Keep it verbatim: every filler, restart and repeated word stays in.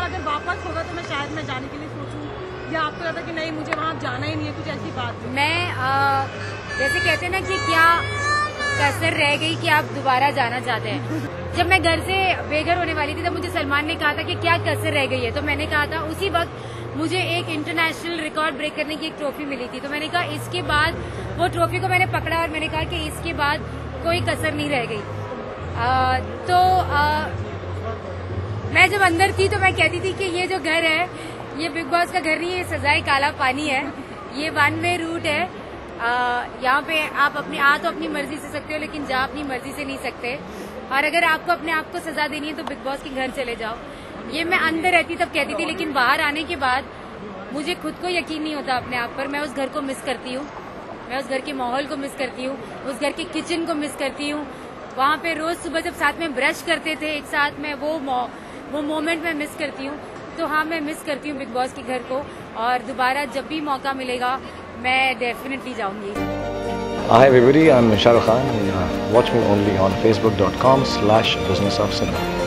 अगर वापस होगा तो मैं शायद मैं जाने के लिए सोचूं, या आपको लगता कि नहीं मुझे वहाँ जाना ही नहीं है, कुछ ऐसी बात? मैं आ, जैसे कहते हैं ना कि क्या कसर रह गई कि आप दोबारा जाना चाहते हैं। जब मैं घर से बेघर होने वाली थी तब मुझे सलमान ने कहा था कि क्या कसर रह गई है, तो मैंने कहा था उसी वक्त मुझे एक इंटरनेशनल रिकॉर्ड ब्रेक करने की एक ट्रॉफी मिली थी, तो मैंने कहा इसके बाद वो ट्रॉफी को मैंने पकड़ा और मैंने कहा कि इसके बाद कोई कसर नहीं रह गई। आ, तो आ, मैं जब अंदर थी तो मैं कहती थी कि ये जो घर है ये बिग बॉस का घर नहीं है, ये सजाए काला पानी है, ये वन वे रूट है। यहाँ पे आप अपनी आ तो अपनी मर्जी से सकते हो लेकिन जा अपनी मर्जी से नहीं सकते, और अगर आपको अपने आप को सजा देनी है तो बिग बॉस के घर चले जाओ। ये मैं अंदर रहती तब कहती थी, लेकिन बाहर आने के बाद मुझे खुद को यकीन नहीं होता अपने आप पर। मैं उस घर को मिस करती हूँ, मैं उस घर के माहौल को मिस करती हूँ, उस घर के किचन को मिस करती हूँ। वहाँ पे रोज सुबह जब साथ में ब्रश करते थे एक साथ में, वो वो मोमेंट मैं मिस करती हूँ। तो हाँ, मैं मिस करती हूँ बिग बॉस के घर को, और दोबारा जब भी मौका मिलेगा मैं डेफिनेटली जाऊंगी। Hi everybody, I'm Shah Rukh Khan. Uh, watch me only on facebook dot com slash business of cinema.